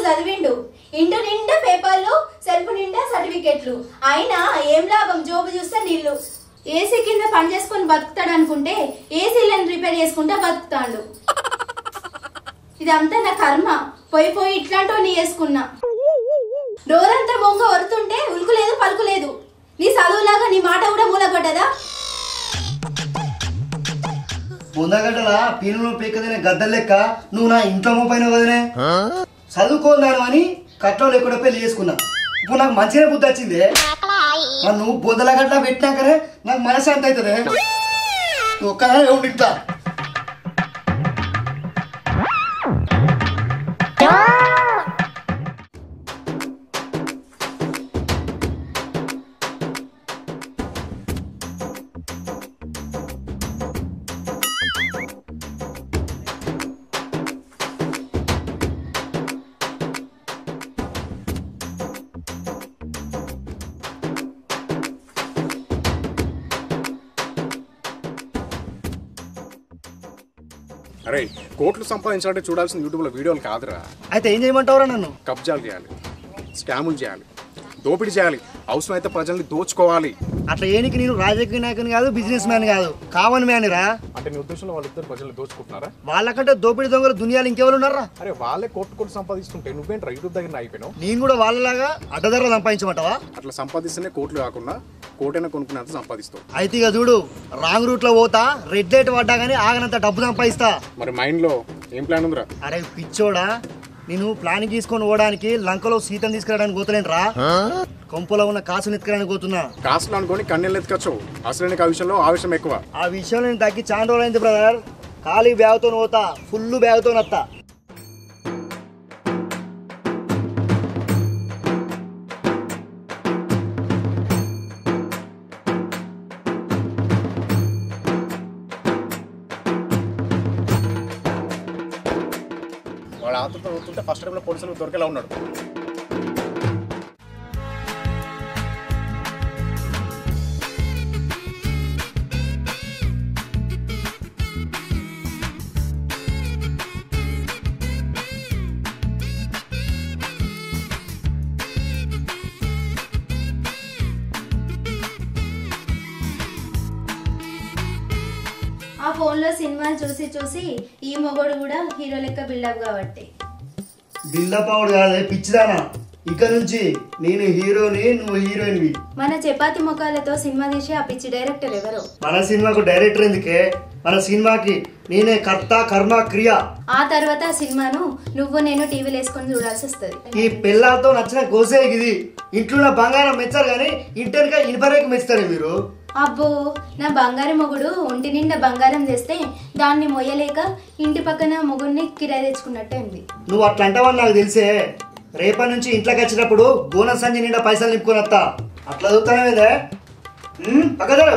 చదివిండు ఇంటి నిండా పేపర్లు సెల్ఫ్ నిండా సర్టిఫికెట్లు అయినా ఏం లాభం జోబు చూస్తే నీళ్ళు ఏసీ కింద పని చేసుకొని బతుకుతాడు అనుకుంటే ఏసీలను రిపేర్ చేసుకుంటా బతుకుతాడు ఇదంతా నా కర్మ పోయి పోయి ఇట్లాంటివన్నీ చేసుకున్నా డోరంతా బొంగ వరుతుంటే ఉలుకులేదు పలుకులేదు నీ చదువులాగా నీ మాట కూడా మూలపడ్డదా ముందగడ్డల పీనులు పీకదిన గద్దలు లెక్క నువ్వు నా ఇంట్లో మోపైన వదినే చదువుకోదాను అని కట్నం లేకుండా పెళ్లి చేసుకున్నా ఇప్పుడు నాకు మంచిగా బుద్ధి వచ్చింది నువ్వు బొందలగడ్డ పెట్టినాకనే నాకు మనశ్శాంతి అవుతుంది నువ్వు ఒక్కదానే ఉండిస్తా అరే కోట్లు సంపాదించాలంటే చూడాల్సిన యూట్యూబ్లో వీడియోలు కాదురా. అయితే ఏం చేయమంటావురా? నన్ను కబ్జాలు చేయాలి, స్కాములు చేయాలి, దోపిడీ చేయాలి, అవసరమైతే ప్రజల్ని దోచుకోవాలి. అట్లా ఏనికి నేను రాజకీయ నాయకుని కాదు, బిజినెస్ మ్యాన్ కాదు, కామన్ మ్యాన్ రా. అంటే నీ ఉద్దేశంలో వాళ్ళిద్దరు ప్రజల్ని దోచుకుంటున్నారా? వాళ్ళకంటే దోపిడీ దొంగలు దునియాలు ఇంకెవరు ఉన్నారా? అరే వాళ్ళే కోట్లు సంపాదిస్తుంటే నువ్వేంట్రా యూట్యూబ్ దగ్గర అయిపోయినావు? నేను కూడా వాళ్ళలాగా అడ్డధర సంపాదించమంటావా? అట్లా సంపాదిస్తేనే కోట్లు కాకుండా కోటైనా కొనుక్కునేంత సంపాదిస్తావు. అయితే ఇక చూడు, రాంగ్ రూట్ లో పోతా, రెడ్ లైట్ పడ్డా గానీ ఆగనంత డబ్బు సంపాదిస్తా. మరి మైండ్ లో ఏం ప్లాన్ ఉందిరా? అరే పిచ్చోడా, నేను ప్లాన్ తీసుకొని పోవడానికి లంకలో సీతను తీసుకురావడానికి పోతలేను రా. కొంపలో ఉన్న కాసుని ఎత్తుకోవడానికి పోతున్నా. కాసులు అనుకోని కన్నెళ్ళు ఎత్తుకొచ్చు, అసలు ఆ విషయంలో ఆవేశం ఎక్కువ. ఆ విషయంలో నేను తగ్గి చాలా రోజులైంది బ్రదర్. ఖాళీ బ్యాగ్తో పోతా, ఫుల్ బ్యాగ్తో వస్తా. వాడు ఆతతో వస్తుంటే ఫస్ట్ టైంలో పోలీసులు దొరికేలా ఉన్నాడు. ఆ ఫోన్లో సినిమాలు చూసి చూసి ఈ మొగోడు కూడా హీరో లెక్క బిల్డప్ కాబట్టి. బిల్డప్ అవడు కాదే పిచ్చిదానా, ఇక నుంచి నేను హీరోని, నువ్వు హీరోయిన్వి. మన చపాతి ముఖాలతో సినిమా తీసి ఆ పిచ్చి డైరెక్టర్ ఎవరు? మన సినిమాకు డైరెక్టర్ ఎందుకే, మన సినిమాకి నేనే కర్త కర్మ క్రియ. ఆ తర్వాత ఆ సినిమాను నువ్వు నేను టీవీలో వేసుకొని చూడాల్సి వస్తుంది. ఈ పిల్లలతో నచ్చిన గోసే ఇది. ఇంట్లో బంగారం మెచ్చారు కానీ ఇంటర్గా ఇనుపరేకు మెచ్చుతారు మీరు. అబ్బో, నా బంగారు మొగుడు ఒంటి నిండా బంగారం చేస్తే దాన్ని మొయ్యలేక ఇంటి పక్కన మొగుడిని కిరాయి తెచ్చుకున్నట్టు. నువ్వు అట్లా అంటావని నాకు తెలిసే. రేపటి నుంచి ఇంట్లోకి వచ్చినప్పుడు బోనస్ సంచి నిండా పైసలు నింపుకొని వస్తా. అట్లా చదువుతానే పక్కదారు.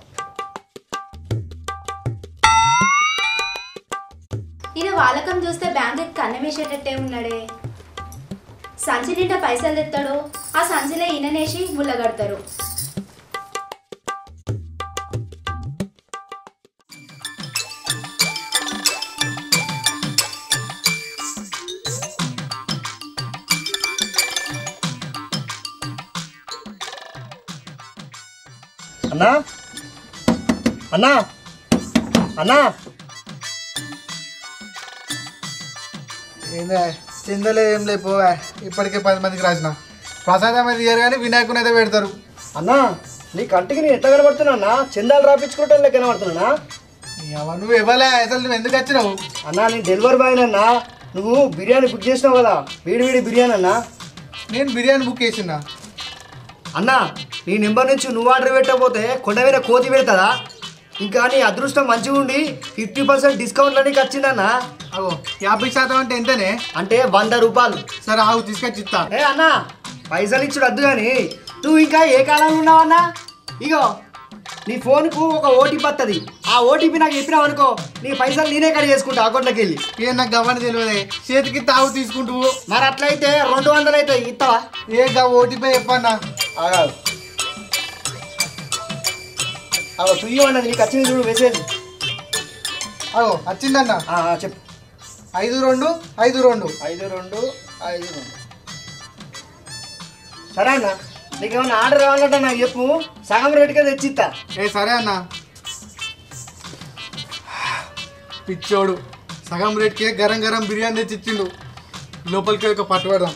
ఈయన వాలకం చూస్తే బ్యాంక్ కన్నం వేసేటట్టే ఉన్నాడే. సంచి నిండా పైసలు తెస్తాడు, ఆ సంచిలో ఈయననేసి ముళ్ళగడతారు. అన్నా అన్నా అన్నా, ఏందా చిందలే ఏం లేపోవా, ఇప్పటికే 10 మందికి రాసిన ప్రసాదం అయితే ఇయ్యారు కానీ వినాయకుని అయితే పెడతారు. అన్నా నీ కంటికి నేను ఎట్లా కనబడుతున్నా అన్నా? చందాలు రాపించుకోవటం లెక్క కనబడుతున్నా. నువ్వు ఇవ్వలే, అసలు నువ్వు ఎందుకు వచ్చినావు? అన్నా నేను డెలివరీ బాయ్ అన్నా. నువ్వు బిర్యానీ బుక్ చేసినావు కదా, వేడి వేడి బిర్యానీ అన్నా. నేను బిర్యానీ బుక్ చేసినా అన్నా. నీ నెంబర్ నుంచి నువ్వు ఆర్డర్ పెట్టకపోతే కొండ మీద కోతి పెడతాదా? ఇంకా నీ అదృష్టం మంచిగా ఉండి 50% డిస్కౌంట్లో నీకు వచ్చిందన్నా. అగో 50% అంటే ఎంతనే? అంటే 100 రూపాయలు. సరే ఆవు తీసుకొచ్చి ఇస్తా. అన్నా పైసలు ఇచ్చుడు వద్దు కానీ నువ్వు ఇంకా ఏ కాలంలో ఉన్నావన్నా? ఇగో నీ ఫోన్కు ఒక ఓటీపీ వస్తుంది. ఆ ఓటీపీ నాకు చెప్పినావు అనుకో, నీ పైసలు నేనే కట్ చేసుకుంటా అకౌంట్లోకి వెళ్ళి. ఏం నాకు గవ్వని తెలియదే, చేతికి తావు తీసుకుంటూ. మరి అట్లయితే 200 అవుతాయి, ఇస్తావా? ఏ ఓటీపీ చెప్పన్నా. చూయమన్నది నీకు వచ్చింది చూడు మెసేజ్. అగో వచ్చిందన్నా. చెప్పు. 5252 52 5 సరే అన్న, నీకేమన్నా ఆర్డర్ కావాలంటే నాకు చెప్పు, సగం రేటుకే తెచ్చిస్తా. సరే అన్న. పిచ్చోడు సగం రేట్కే గరం గరం బిర్యానీ తెచ్చి ఇచ్చిండు. లోపలికి ఒక పట్టు పెడదాం.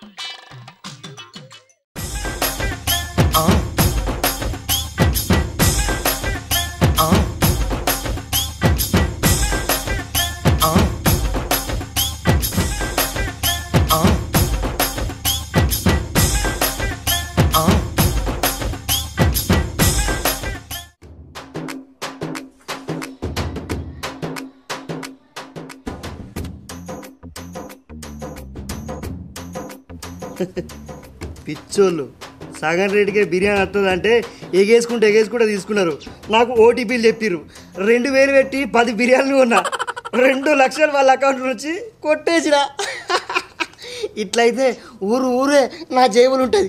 పిచ్చోళ్ళు సగం రేటుకే బిర్యానీ వస్తుంది అంటే ఎగేసుకుంటే తీసుకున్నారు. నాకు ఓటీపీలు చెప్పిర్రు. 2000 పెట్టి 10 బిర్యానీలు ఉన్నా. 2 లక్షలు వాళ్ళ అకౌంట్ నుంచి కొట్టేసిన. ఇట్లయితే ఊరే నా జేబులు ఉంటుంది.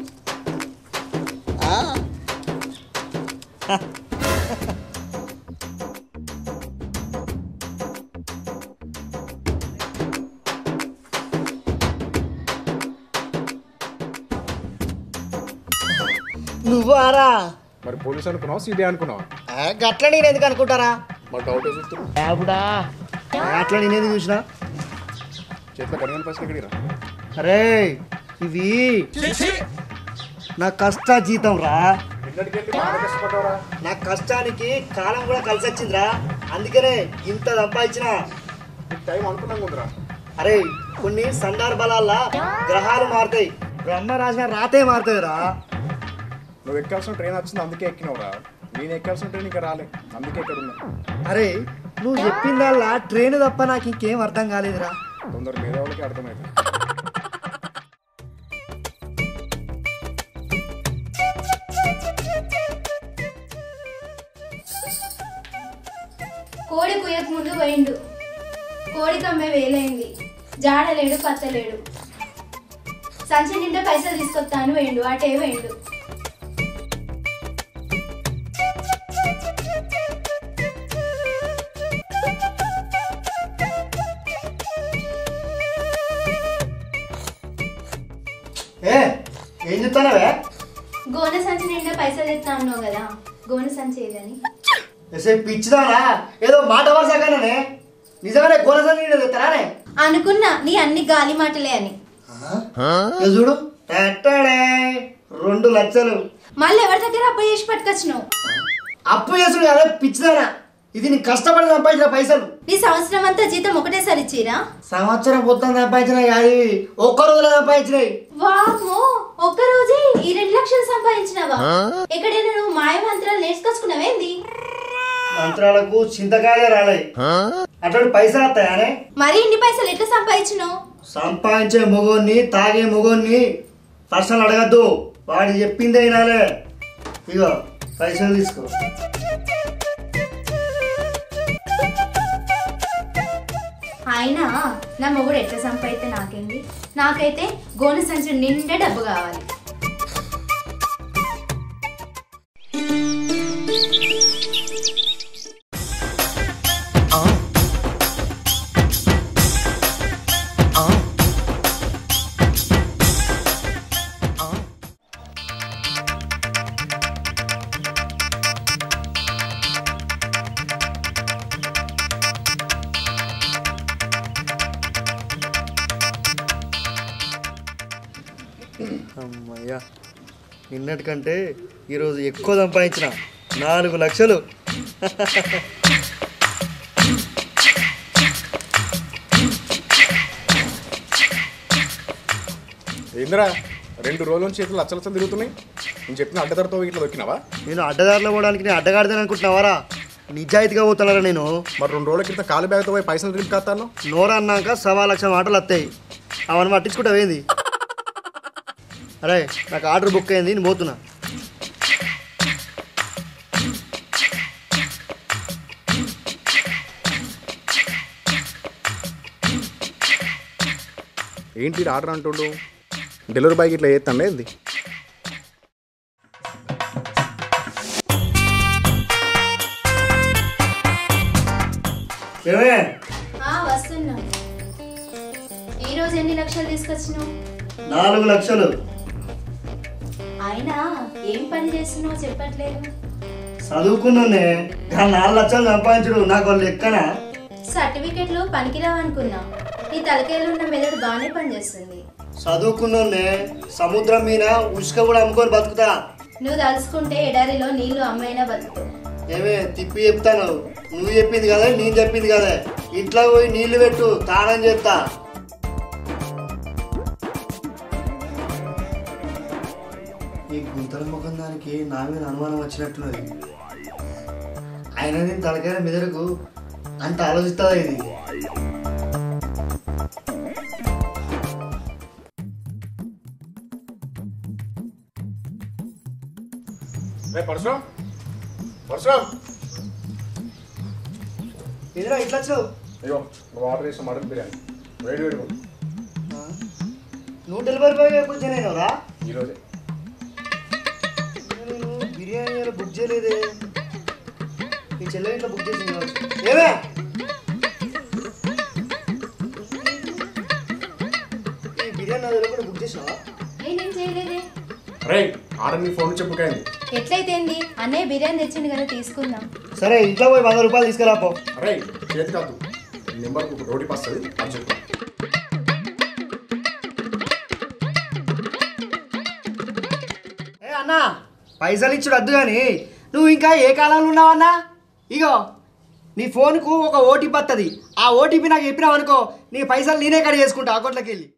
నువ్వు ఆరా మరి పోలీస్ అనుకున్నావా సిబిఐ అనుకున్నావా? గట్ల నేను ఎందుకు అనుకుంటారా? మరి డౌట్ అట్లా నేనేది చూసినా. చేతిలో కడిగిన పైసలు ఎక్కడిరా? అరే ఇవి నా కష్ట జీతం రా. నా కష్టానికి కాలం కూడా కలిసి వచ్చిందిరా. అందుకనే ఇంత సంపాదించిన. టైం అనుకున్నాం ఉందిరా. అరే కొన్ని సందర్భాలల్లా గ్రహాలు మారుతాయి, బ్రహ్మ రాసిన రాతే మారుతుంది రా. నువ్వు ఎక్కాల్సిన ట్రైన్ వచ్చింది అందుకే ఎక్కినవురా. నేను ఎక్కాల్సిన ట్రైన్ ఇంకా రాలే, అందుకే ఇక్కడ ఉన్నా. అరే నువ్వు చెప్పిందల్లా ట్రైన్ తప్ప నాకు ఇంకేం అర్థం కాలేదురా. కొందరు మీద వాళ్ళకి అర్థమవుతుంది. కోడి కుయ్యక ముందు పోయిండు. కోడికి అమ్మే వేలైంది. జాడలేడు పత్తలేడు. సంచి నిండా పైసలు తీసుకొస్తాను వేయండు. అటే వేయండు. ఏం చెప్తానవే? గోనె సంచి నిండా పైసలు ఎత్తా అన్నావు కదా, గోనె సంచి ఏదని? పిచ్చిదానా, ఏదో మాట వరుసగానే నిజంగానే గోనె సంచి తెస్తానే అనుకున్నా. నీ అన్ని గాలి మాటలే అని. చూడు 2 లక్షలు మళ్ళీ ఎవరి దగ్గర అప్పు చేసి పట్టుకొచ్చినావు? అప్పు చేసుడు కదా పిచ్చిదానా, ఇది నీ కష్టపడి సంపాదించిన పైసలు. నీ సంవత్సరం అంతా జీతం ఒకటేసారి ఇచ్చిరా? సంవత్సరం మొత్తం సంపాదించినాయి కాదు, ఒక్క రోజులో సంపాదించినాయి. వామ్మో, ఒక్క రోజే ఈ 2 లక్షలు సంపాదించినావా? ఎక్కడైనా నువ్వు మాయ మంత్రాలు నేర్చుకొచ్చుకున్నావేంది? మంత్రాలకు చింతకాయలే రాలేదు, అటువంటి పైసలు వస్తాయనే. మరి ఇన్ని పైసలు ఎట్లా సంపాదించినావు? సంపాదించే మొగోన్ని తాగే మొగోన్ని పర్సనల్ అడగద్దు, వాడు చెప్పిందే వినాలే. ఇగో పైసలు తీసుకో. అయినా నా మొగుడు ఎట్లా సంపాదితే నాకేంది? నాకైతే గోనె సంచి నిండా డబ్బు కావాలి. అమ్మయ్యా, నిన్నటికంటే ఈరోజు ఎక్కువ సంపాదించిన 4 లక్షలు. ఏంద్రా 2 రోజుల నుంచి చేతులు లచ్చలచ్చలు తిరుగుతున్నాయి. నేను చెప్పిన అడ్డదారితో ఇట్లా దొక్కినావా? నేను అడ్డదారిలో పోవడానికి నేను అడ్డగాడిదని అనుకుంటున్నావారా? నిజాయితీగా పోతున్నారా నేను? మరి 2 రోజుల క్రితం కాలు బ్యాగ్తో పోయి పైసలు రిప్ కాస్తాను. నోరు అన్నాక 1.25 లక్షల మాటలు వస్తాయి, అవన్నీ పట్టించుకుంటావేంది? అరే నాకు ఆర్డర్ బుక్ అయింది, నేను పోతున్నా. ఏంటి ఆర్డర్ అంటుండు? డెలివరీ బాయ్కి ఇట్లా చేస్తాండే ఏంది? వస్తున్నా. ఈ రోజు ఎన్ని లక్షలు తీసుకొచ్చినావు? 4 లక్షలు. అయినా ఏం పని చేస్తున్నావు చెప్పట్లేదు. చదువుకున్నానే 4 లక్షలు సంపాదించడు నాకు వాళ్ళు లెక్కనా? సర్టిఫికెట్లు పనికిరావు అనుకున్నా. నీ తలకాయలో ఉన్న మెదడు బాగానే పనిచేస్తుంది. చదువుకున్నానే సముద్రం మీద ఉసుక కూడా అమ్ముకొని బతుకుతా. నువ్వు తలుసుకుంటే ఎడారిలో నీళ్లు అమ్మైనా బతుకు. ఏమే తిప్పి చెప్తాను, నువ్వు చెప్పింది కదా నేను చెప్పింది కదా. ఇంట్లో పోయి నీళ్లు పెట్టు, తానం చేస్తా. ఈ గుంతల ముఖం దానికి నా మీద అనుమానం వచ్చినట్టున్నది. ఆయన నేను తలకాయ మెదడుకు అంత ఆలోచిస్తుందా ఇది? ఇట్లా వచ్చావు? అయ్యో నువ్వు ఆర్డర్ చేసిన మటన్ బిర్యానీ వేడి వేడి నువ్వు డెలివరీ బాయ్ కూర్చోనేనరా? ఈరోజే నేను బిర్యానీ బుక్ చేయలేదే. ఈ చెల్లె ఇంట్లో బుక్ చేసింది కావచ్చు. ఏమే ఈ బిర్యానీ నా దగ్గర కూడా బుక్ చేసావా? నేను చేయలేదే. ఆర్డర్ నీ ఫోన్ చెప్పుకైంది. ఎట్లయితే అన్నయ్య బిర్యానీ తెచ్చిండు కదా తీసుకుందాం. సరే ఇంట్లో పోయి 100 రూపాయలు తీసుకురాపో. అరే చేతి కాదు నెంబర్కి రోటీ వస్తుంది అని చెప్పు. ఏ అన్నా పైసలు ఇచ్చుడు వద్దు కానీ నువ్వు ఇంకా ఏ కాలంలో ఉన్నావన్నా? ఇగో నీ ఫోన్కు ఒక ఓటీపీ వస్తుంది. ఆ ఓటీపీ నాకు చెప్పినావు అనుకో, నీ పైసలు నేనే కట్ చేసుకుంటా అకౌంట్లోకి వెళ్ళి.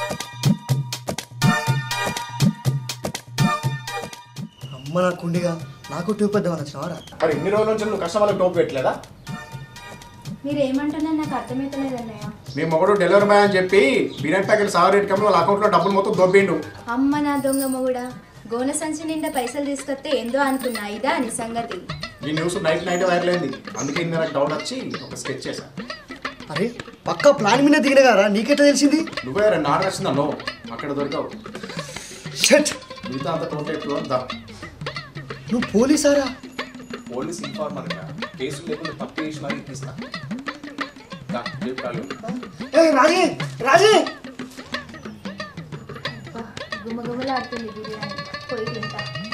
అమ్మ నా కుండిగా నాకు టూప్ పెద్దమని వచ్చినావారా? మరి ఎన్ని రోజుల నుంచి నువ్వు కస్టమర్లకు టోపు పెట్టలేదా? మీరు ఏమంటున్నా నాకు అర్థమవుతలేదు అన్నయ్య. మీ మొగడు డెలివరీ బాయ్ అని చెప్పి బిర్యానీ ప్యాకెట్ 100 రేట్ కమ్మి వాళ్ళ అకౌంట్లో డబ్బులు మొత్తం దొబ్బిండు. అమ్మ నా దొంగ మొగుడా, గోన సంచి నిండా పైసలు తీసుకొస్తే ఏందో అనుకున్నా, ఇదా నీ సంగతి? ఈ న్యూస్ నైట్ వైరల్ అయింది. అందుకే నాకు డౌట్ వచ్చి ఒక స్కెచ్ చేశా. అరే పక్కా ప్లాన్ మీద దిగిన కదా, నీకెట్లా తెలిసింది? నువ్వే 2 ఆర్డర్ వచ్చిందన్నో అక్కడ దొరికావు. షట్ మిగతా అంత టోటల్ ఎక్కువ వద్దా? నువ్వు పోలీసారా? పోలీస్ ఇన్ఫార్మర్ కేసులు లేకుండా తప్పు చేసి మరి ఇప్పిస్తా. రాజీ రాజీ గుమ్మగుమ్మలాడుతుంది బిర్యానీ, పోయి తింటా.